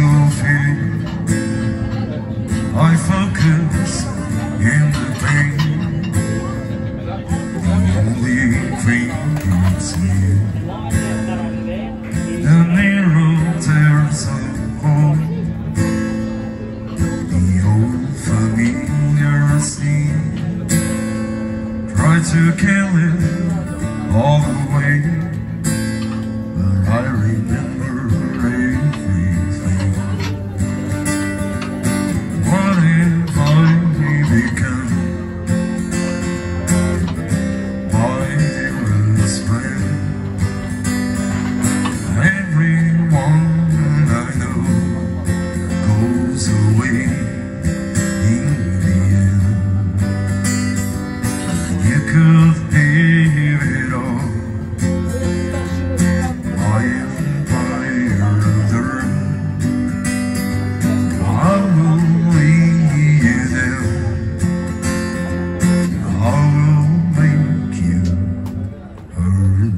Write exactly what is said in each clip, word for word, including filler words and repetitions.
of fear. I focus in the pain. The only thing is here. The mirror tears apart the old familiar scene. Try to kill it all away, but I remember everything. What if I become my dearest friend? Everyone I know goes away in the end. You could leave it all. My empire of the room, I will lead you down. I will make you hurt.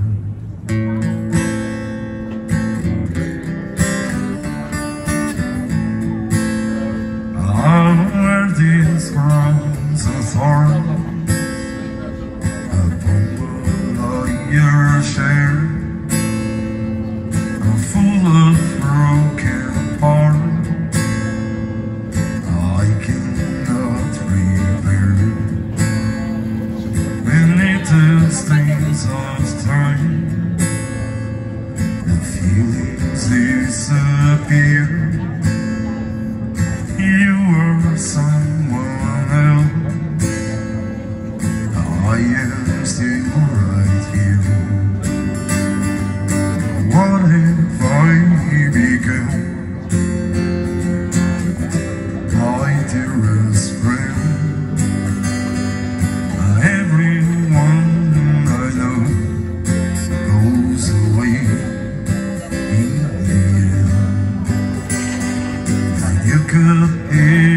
I wear these crowns of thorns upon your share. I'm full of broken parts I cannot repair. Beneath the stains of time, the feelings disappear. You were someone else, I am still right here. What if I become my dearest friend? Everyone I know goes away in the end. And you could hear